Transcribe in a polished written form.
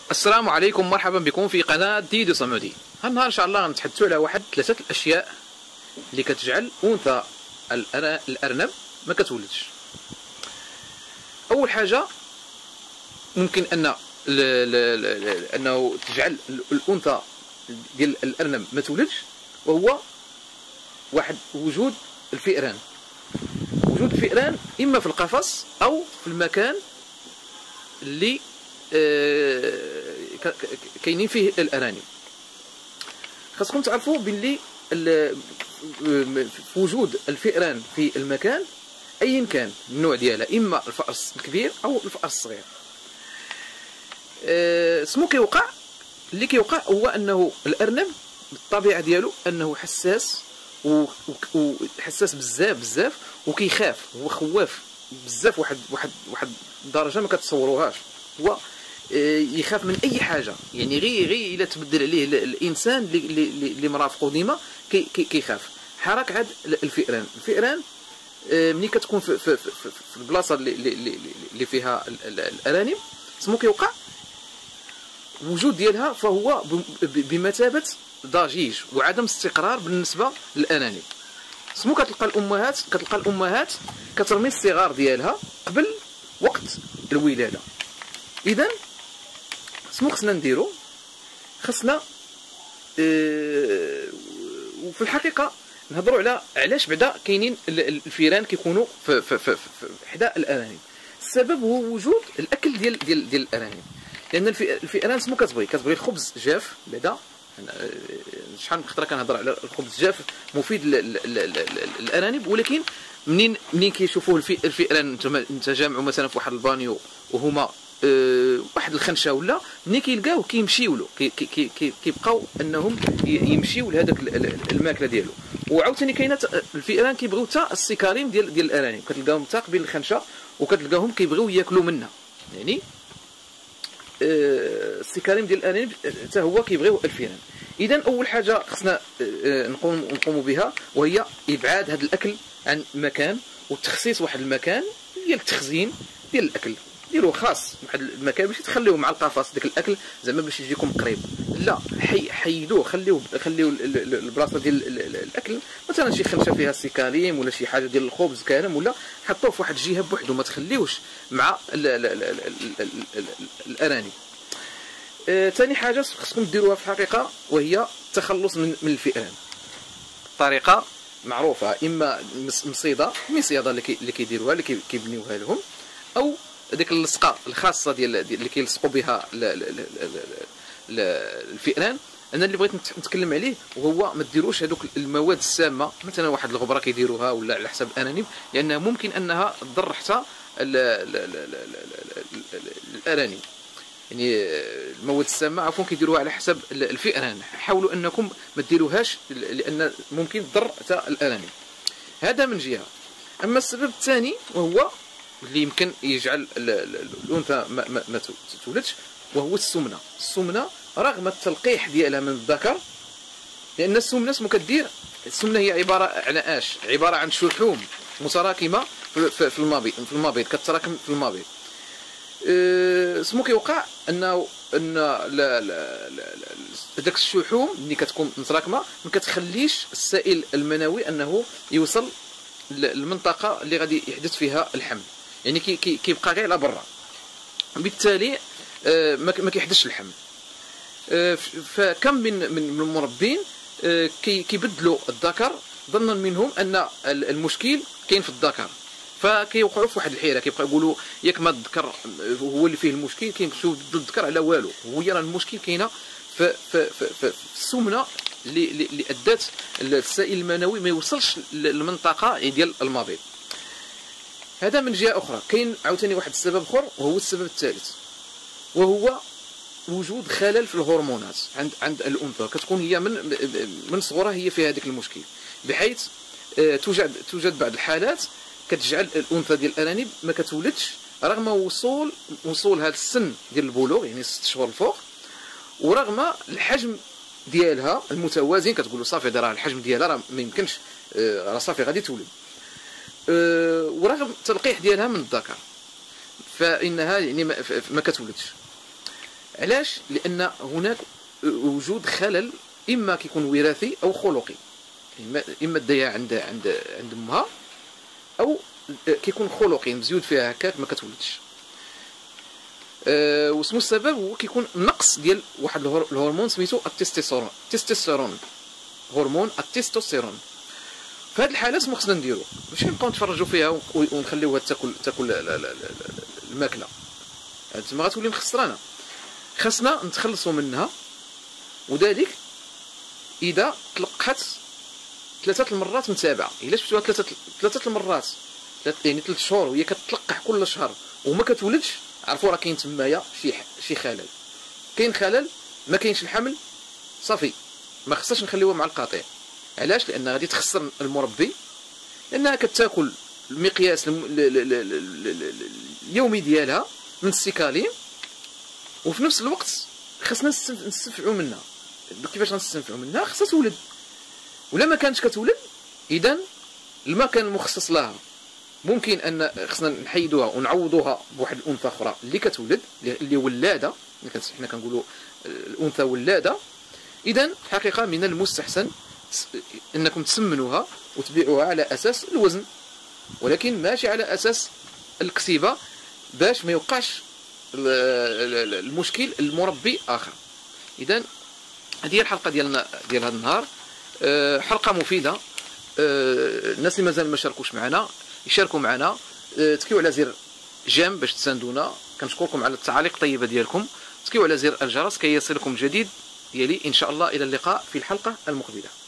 السلام عليكم، مرحبا بكم في قناة ديدو صمودي. هالنهار ان شاء الله غنتحدثوا على واحد ثلاثة الاشياء اللي كتجعل انثى الارنب ما كتولدش. اول حاجة ممكن انه تجعل الانثى ديال الارنب ما تولدش، وهو واحد وجود الفئران. وجود الفئران اما في القفص او في المكان اللي كاينين فيه الارانب. خاصكم تعرفوا باللي في وجود الفئران في المكان ايا كان النوع ديالها، اما الفأرس الكبير او الفأرس الصغير، سمو كيوقع اللي كيوقع هو انه الارنب بالطبيعه ديالو انه حساس، وحساس بزاف وكيخاف. هو خواف بزاف، واحد الدرجه ما كتصوروهاش. هو يخاف من اي حاجه، يعني غير الا تبدل عليه الانسان اللي مرافقه ديما كيخاف. حرك عاد الفئران ملي كتكون في البلاصه اللي فيها الارانب، سمو كيوقع الوجود ديالها فهو بمثابه ضجيج وعدم استقرار بالنسبه للارانب. سمو كتلقى الامهات كترمي الصغار ديالها قبل وقت الولاده. اذا سمو خصنا نديرو، خصنا وفي الحقيقه نهضروا على علاش بعدا كاينين الفيران كيكونوا في حدا الارانب. السبب هو وجود الاكل ديال الارانب، لان الفئران سمو كتبغي الخبز جاف. بعدا شحال من خطره كنهضر على الخبز جاف مفيد للارانب، ولكن منين كيشوفوه الفئران تجمعوا مثلا في واحد البانيو وهما واحد الخنشه، ولا ملي كيلقاوه كيمشيو له، كيبقاو انهم يمشيو لهذاك الماكله ديالو. وعاوتاني كاينه الفئران كيبغيو حتى السكاريم ديال الارانب، كتلقاهم حتى قبيل الخنشه وكتلقاهم كيبغيو ياكلوا منها. يعني السكاريم ديال الارانب حتى هو كيبغيو الفئران. اذا اول حاجه خصنا نقوموا بها وهي ابعاد هذا الاكل عن مكان، وتخصيص واحد المكان ديال التخزين ديال الاكل. ديروه خاص واحد المكان، ماشي تخليوه مع القفص داك الاكل زعما باش يجيكم قريب، لا حيدوه، خليو البلاصه ديال الاكل مثلا شي خنشه فيها السكاليم ولا شي حاجه ديال الخبز كامل، ولا حطوه في واحد الجهه بوحدو، ما تخليوش مع الارانب. ثاني حاجه خصكم ديروها في الحقيقه وهي التخلص من الفئران. طريقه معروفه، اما مصيده اللي كيديروها، اللي كيبنيوها لهم، او ديك اللصقه الخاصه ديال اللي كيلصقوا بها الفئران. انا اللي بغيت نتكلم عليه وهو ما ديروش هذوك المواد السامه، مثلا واحد الغبره كيديروها ولا على حساب الارانب، لانها ممكن انها تضر حتى الارانب. يعني المواد السامه عفوا كيديروها على حساب الفئران. حاولوا انكم ما ديروهاش، لان ممكن تضر حتى الارانب. هذا من جهه. اما السبب الثاني وهو اللي يمكن يجعل الانثى ما تولدش، وهو السمنه رغم التلقيح ديالها من الذكر. لان السمنه سمو كدير، السمنه هي عباره عن عباره عن شحوم متراكمه في المبيض كتراكم في المبيض. سمو كيوقع ان داك الشحوم اللي كتكون متراكمه ما كتخليش السائل المنوي انه يوصل للمنطقه اللي غادي يحدث فيها الحمل، يعني كيبقى غير على برا، بالتالي ما كيحدثش الحمل. فكم من المربين كيبدلوا الذكر ظنا منهم ان المشكل كاين في الذكر، فكيوقعوا في واحد الحيره، كيبقاو يقولوا ياك ما الذكر هو اللي فيه المشكل، كيمشيو ضد الذكر على والو. هو راه المشكل كاينه في السمنه اللي ادات السائل المنوي ما يوصلش للمنطقه ديال المبيض. هذا من جهه اخرى. كاين عاوتاني واحد السبب اخر وهو السبب الثالث، وهو وجود خلل في الهرمونات عند الانثى. كتكون هي من صغرها هي في هذاك المشكل، بحيث توجد بعض الحالات كتجعل الانثى ديال الارانب ما كتولدش رغم وصول هذا السن ديال البلوغ، يعني 6 شهور الفوق، ورغم الحجم ديالها المتوازن. كتقولوا صافي راه الحجم ديالها راه ما يمكنش، راه صافي غادي تولد، ورغم التلقيح ديالها من الذكر فانها يعني ما كتولدش. علاش؟ لان هناك وجود خلل اما كيكون وراثي او خلقي، اما الديا عند امها، او كيكون خلقي مزيود فيها هكاك ما كتولدش. واسمو السبب هو كيكون نقص ديال واحد الهرمون سميتو التستوستيرون، هرمون التستوستيرون. في هذه الحاله شنو خصنا نديرو؟ ماشي نبقاو نتفرجوا فيها ونخليوها تاكل الماكله، تما غتولي مخسرانه. خاصنا نتخلصوا منها، وذلك اذا تلقحت 3 المرات متابعه. الا شفتوها 3 المرات، يعني 3 شهور وهي كتلقح كل شهر وما كتولدش، عرفوا راه كاين تمايا شي خلل. كاين خلل، ما كاينش الحمل، صافي ما خصناش نخليوها مع القطيع. علاش؟ لان غادي تخسر المربي، لانها كتاكل المقياس اليومي ديالها من السيكالين، وفي نفس الوقت خصنا نستنفعوا منها. كيفاش غنستنفعوا منها؟ خصها تولد، ولا ما كانتش كتولد اذا المكان المخصص لها ممكن ان خصنا نحيدوها ونعوضوها بواحد الانثى اخرى اللي كتولد، اللي ولاده، حنا كنقولوا الانثى ولاده. اذا حقيقه من المستحسن انكم تسمنوها وتبيعوها على اساس الوزن، ولكن ماشي على اساس الكسيبه، باش ما يوقعش المشكل المربي اخر. اذا هذه هي الحلقه ديالنا ديال هذا النهار، حلقه مفيده. الناس اللي مازال ما شاركوش معنا يشاركوا معنا، تكيو على زر جيم باش تساندونا. كنشكركم على التعاليق الطيبه ديالكم، تكيو على زر الجرس كي يصلكم الجديد ديالي ان شاء الله. الى اللقاء في الحلقه المقبله.